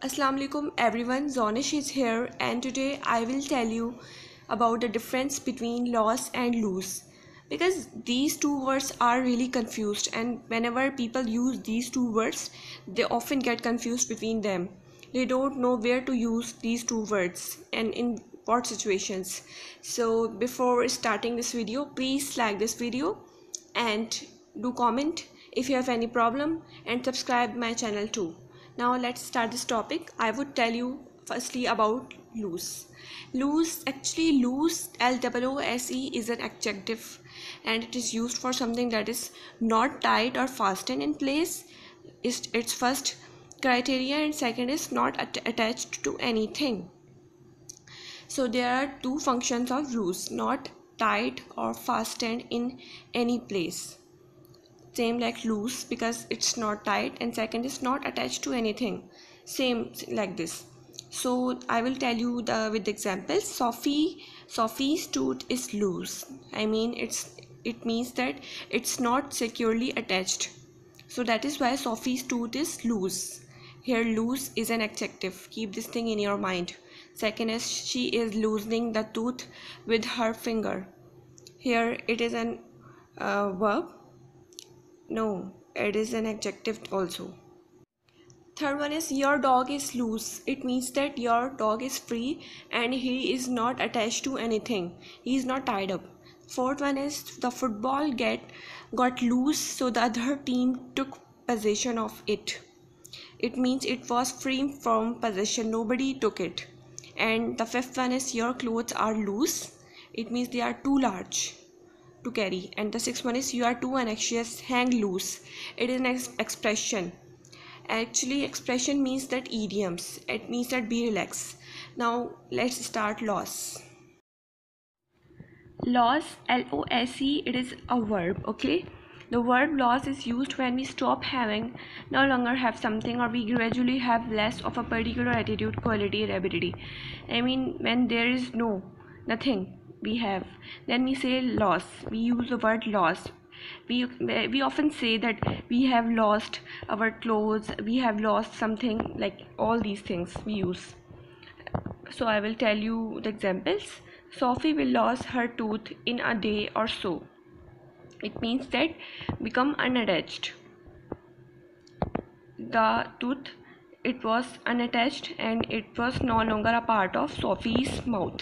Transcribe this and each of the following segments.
Assalamu alaikum everyone, Zonish is here and today I will tell you about the difference between loss and lose, because these two words are really confused, and whenever people use these two words they often get confused between them. They don't know where to use these two words and in what situations. So before starting this video, please like this video and do comment if you have any problem and subscribe my channel too. Now let's start this topic. I would tell you firstly about loose. Loose, L-O-O-S-E, is an adjective and it is used for something that is not tight or fastened in place. Its first criteria, and second is not attached to anything. So there are two functions of loose: not tied or fastened in any place. Same like loose because it's not tight, and second is not attached to anything. Same like this. So I will tell you with examples. Sophie's tooth is loose. It means that it's not securely attached. So that is why Sophie's tooth is loose. Here loose is an adjective. Keep this thing in your mind. Second is she is loosening the tooth with her finger. Here it is an verb. No, it is an adjective also. Third one is your dog is loose. It means that your dog is free and he is not attached to anything. He is not tied up. Fourth one is the football got loose, so the other team took possession of it. It means it was free from possession. Nobody took it. And the fifth one is your clothes are loose. It means they are too large to carry. And the sixth one is you are too anxious, hang loose. It is an expression. Actually, expression means that idioms. It means that be relaxed. Now let's start loss. Loss, L-O-S-E, it is a verb. Okay, the verb loss is used when we stop having, no longer have something, or we gradually have less of a particular attitude, quality, or ability. When there is nothing we have, then we say loss. We use the word loss. We often say that we have lost our clothes, we have lost something, like all these things we use. So I will tell you the examples. Sophie will lose her tooth in a day or so. It means that become unattached. The tooth, it was unattached and it was no longer a part of Sophie's mouth.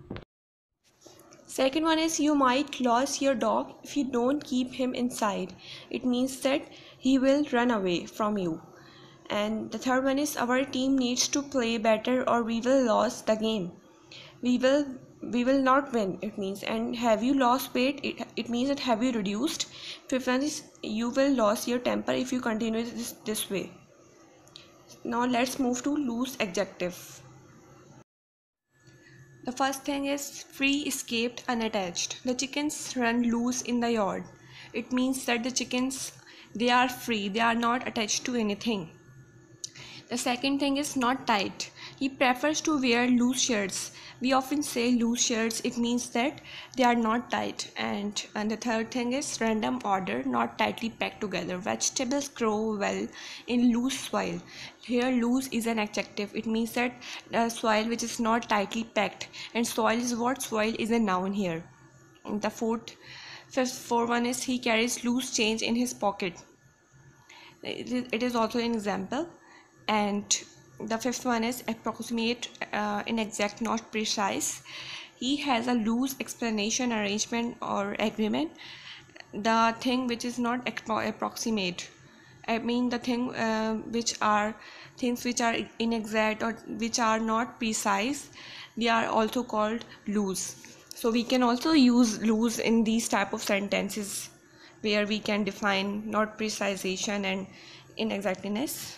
Second one is you might lose your dog if you don't keep him inside. It means that he will run away from you. And the third one is our team needs to play better or we will lose the game. We will not win, it means. And have you lost weight? It means that have you reduced. Fifth one is you will lose your temper if you continue this way. Now let's move to loose adjective. The first thing is free, escaped, unattached. The chickens run loose in the yard. It means that the chickens, they are free, they are not attached to anything. The second thing is not tight. He prefers to wear loose shirts. We often say loose shirts. It means that they are not tight. And the third thing is random order, not tightly packed together. Vegetables grow well in loose soil. Here loose is an adjective. It means that soil which is not tightly packed. And soil is what? Soil is a noun here. And the fourth one is he carries loose change in his pocket. It is also an example. And the fifth one is approximate, inexact, not precise. He has a loose explanation, arrangement, or agreement. The thing which is not approximate, the thing things which are inexact or which are not precise, they are also called loose. So we can also use loose in these type of sentences where we can define not precisation and inexactness.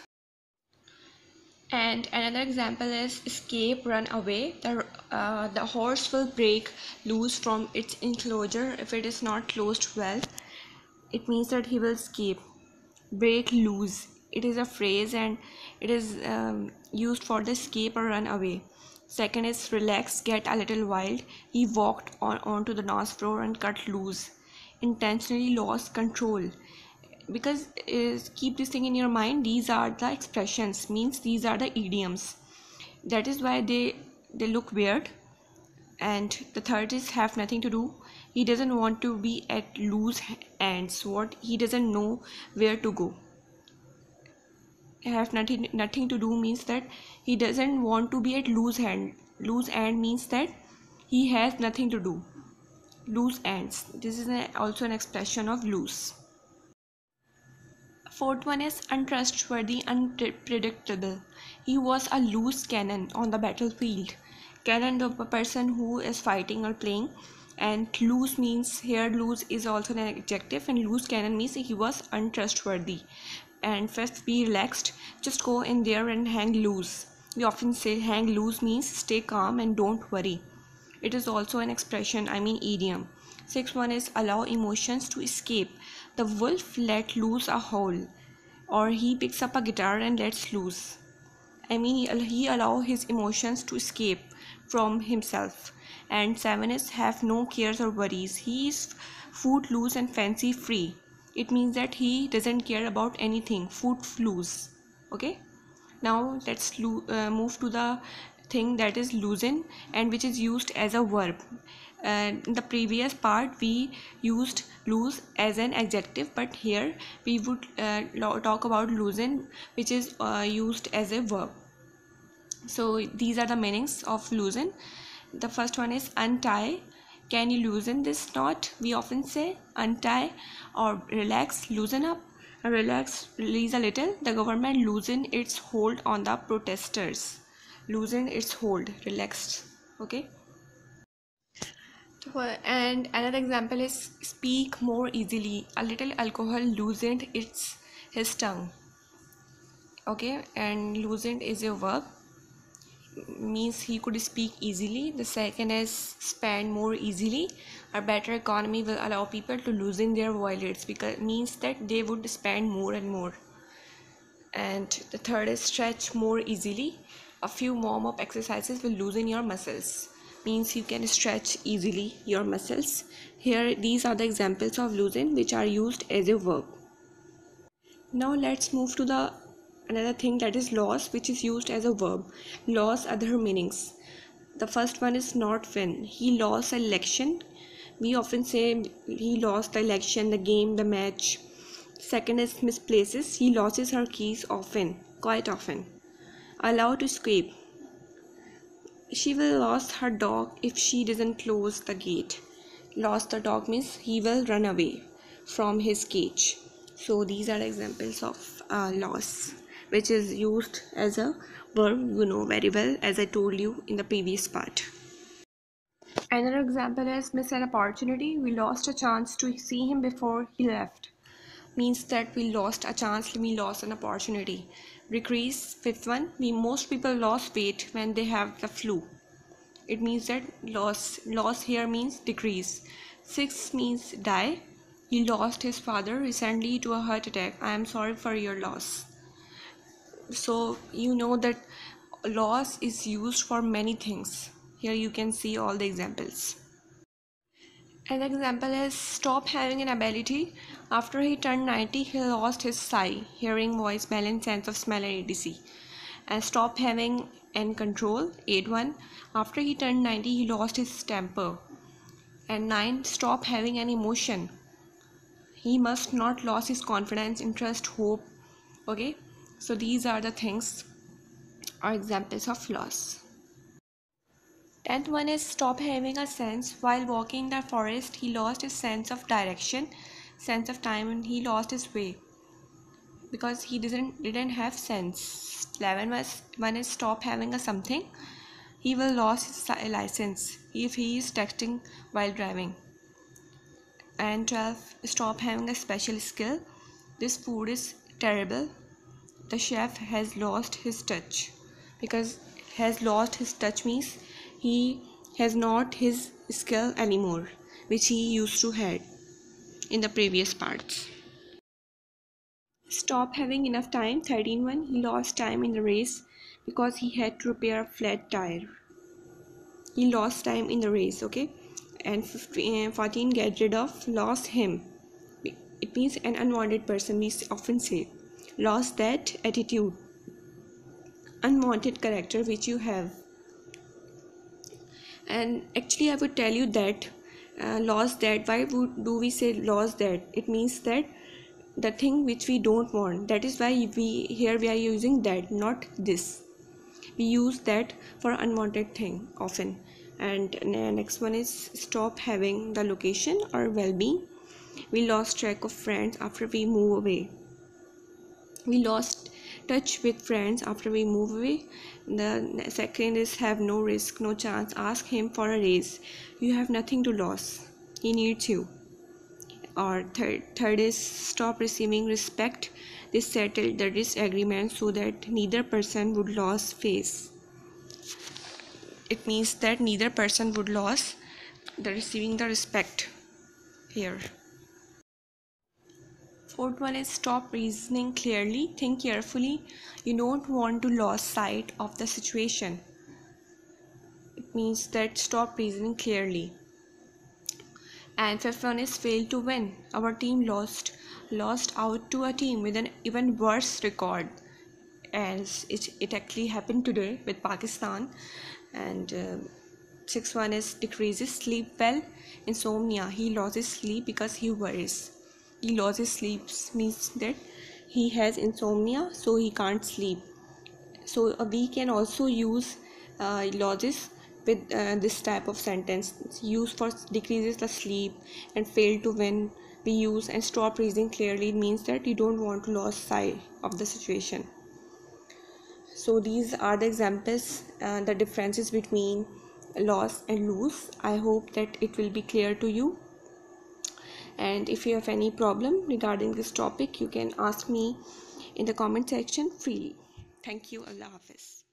And another example is escape, run away. The horse will break loose from its enclosure if it is not closed well. It means that he will escape. Break loose, it is a phrase and it is used for the escape or run away. Second is relax, get a little wild. He walked onto the dance floor and cut loose. Intentionally lost control. because keep this thing in your mind, these are the expressions, means these are the idioms. That is why they look weird. And the third is have nothing to do. He doesn't want to be at loose ends. What? He doesn't know where to go. Have nothing to do means that he doesn't want to be at loose end means that he has nothing to do. Loose ends. This is also an expression of loose. Fourth one is untrustworthy, unpredictable. He was a loose cannon on the battlefield. Cannon, the person who is fighting or playing, and loose means here loose is also an adjective, and loose cannon means he was untrustworthy. And fifth, be relaxed. Just go in there and hang loose. We often say hang loose means stay calm and don't worry. It is also an expression, idiom. Sixth one is allow emotions to escape. The wolf let loose a howl, or he picks up a guitar and lets loose. He allow his emotions to escape from himself. And seven is have no cares or worries. He is footloose and fancy free. It means that he doesn't care about anything. Footloose. Okay. Now let's move to the thing that is loosen, and which is used as a verb. In the previous part we used loose as an adjective, but here we would talk about loosen, which is used as a verb. So these are the meanings of loosen. The first one is untie. Can you loosen this knot? We often say untie, or relax, loosen up. Relax, release a little. The government loosened its hold on the protesters. Loosened its hold, relaxed. Okay. And another example is speak more easily. A little alcohol loosened his tongue. Okay, and loosened is a verb, means he could speak easily. The second is spend more easily. A better economy will allow people to loosen their wallets, because it means that they would spend more and more. And the third is stretch more easily. A few warm-up exercises will loosen your muscles, means you can stretch easily your muscles. Here these are the examples of loosen which are used as a verb. Now let's move to the another thing, that is loss, which is used as a verb. Loss, other meanings. The first one is not win. He lost an election. We often say he lost the election, the game, the match. Second is misplaces. He loses her keys often, quite often. Allow to escape. She will lose her dog if she doesn't close the gate. Lost the dog means he will run away from his cage. So these are examples of loss, which is used as a verb, you know very well, as I told you in the previous part. Another example is miss an opportunity. We lost a chance to see him before he left. Means that we lost a chance, we lost an opportunity. Decrease, fifth one, most people lost weight when they have the flu. It means that loss here means decrease. Sixth means die. He lost his father recently to a heart attack. I am sorry for your loss. So you know that loss is used for many things. Here you can see all the examples. An example is stop having an ability. After he turned 90, he lost his sight, hearing, voice, balance, sense of smell, and etc. And stop having and control. 8.1. After he turned 90, he lost his temper. And 9. Stop having an emotion. He must not lose his confidence, interest, hope. Okay. So these are the things or examples of loss. 10th one is stop having a sense. While walking in the forest, he lost his sense of direction, sense of time, and he lost his way because he didn't have sense. 11 is stop having a something. He will lose his license if he is texting while driving. And 12, stop having a special skill. This food is terrible. The chef has lost his touch, because has lost his touch means he has not his skill anymore, which he used to have in the previous parts. Stop having enough time. 13.1, he lost time in the race because he had to repair a flat tire. He lost time in the race. Okay. And 14, get rid of, lost him. It means an unwanted person. We often say lost that attitude, unwanted character which you have. And actually I would tell you that lost that, why do we say lost that? It means that the thing which we don't want, that is why we are using that, not this. We use that for unwanted thing often. And next one is stop having the location or well-being. We lost track of friends after we move away. We lost touch with friends after we move away. The second is have no risk, no chance. Ask him for a raise. You have nothing to lose. He needs you. Or third is stop receiving respect. They settled the disagreement so that neither person would lose face. It means that neither person would lose the receiving the respect here. Fourth one is stop reasoning clearly, think carefully. You don't want to lose sight of the situation. It means that stop reasoning clearly. And fifth one is fail to win. Our team lost out to a team with an even worse record, as it actually happened today with Pakistan. And sixth one is decreases sleep well, insomnia. He loses sleep because he worries. He loses sleep means that he has insomnia, so he can't sleep. So we can also use losses with this type of sentence. Use for decreases the sleep, and fail to win we use, and stop reasoning clearly means that you don't want to lose sight of the situation. So these are the examples, the differences between loss and lose. I hope that it will be clear to you. And if you have any problem regarding this topic, you can ask me in the comment section freely. Thank you. Allah Hafiz.